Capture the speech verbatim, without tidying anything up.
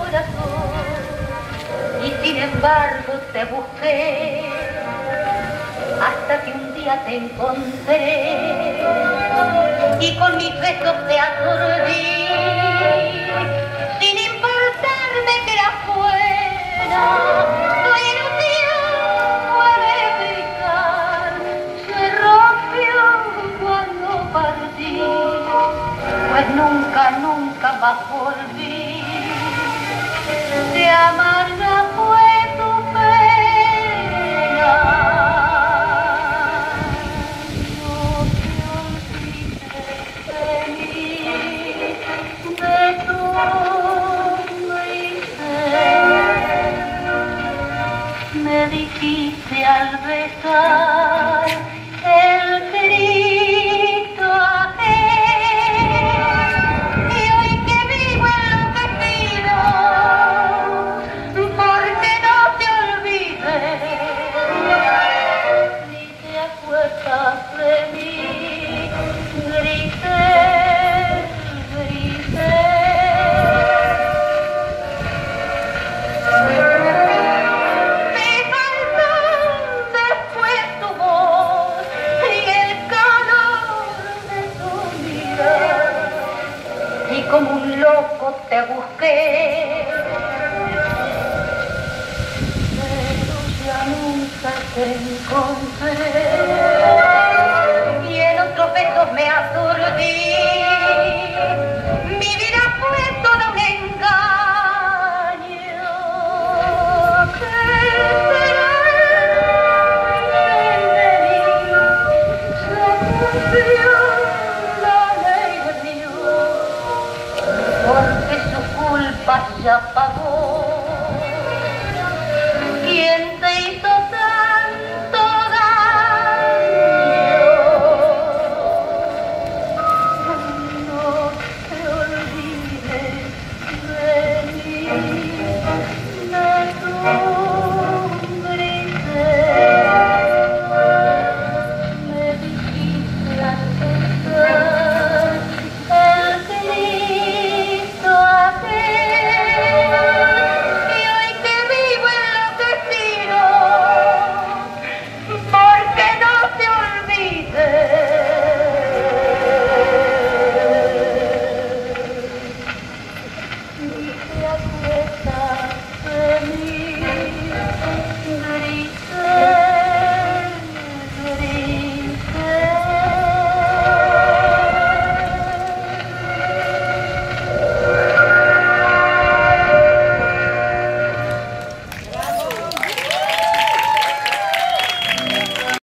corazón y sin embargo te busqué hasta que un día te encontré y con mis besos te aturdí sin importarme que era fuera tu ilusión puede brillar se rompió cuando partí pues nunca, nunca más volví de amarga fue tu pena no te olvides de mí de tu Gricel me dijiste al besar el grito aquel y hoy que vivo enloquecido porque no te olvides ni te acuerdas de mí Gricel, Gricel me faltó después tu voz y el calor de tu mirada y como un loco te busqué pero ya nunca te encontré y en otros besos me aturdí mi vida fue todo un engaño ¿qué será el de mí? Se cumplió la ley de Dios porque su culpa ya pagó ¿quién te hizo tanto daño? No te olvides de mí de tu Gricel me dijiste al besar el grito aquel y hoy que vivo enloquecido porque no te olvides ni te acuerdas de mí